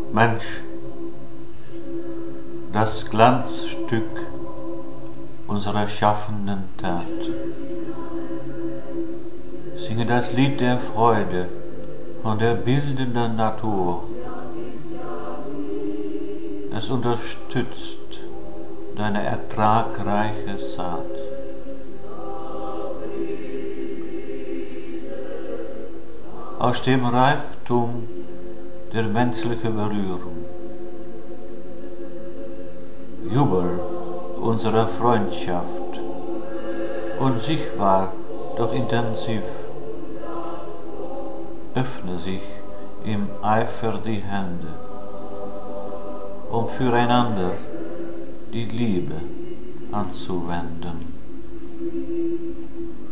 Mensch, das Glanzstück unserer schaffenden Tat. Singe das Lied der Freude von der bildenden Natur. Es unterstützt deine ertragreiche Saat. Aus dem Reichtum der menschlichen Berührung, Jubel unserer Freundschaft, unsichtbar, doch intensiv, öffne sich im Eifer die Hände, um füreinander die Liebe anzuwenden.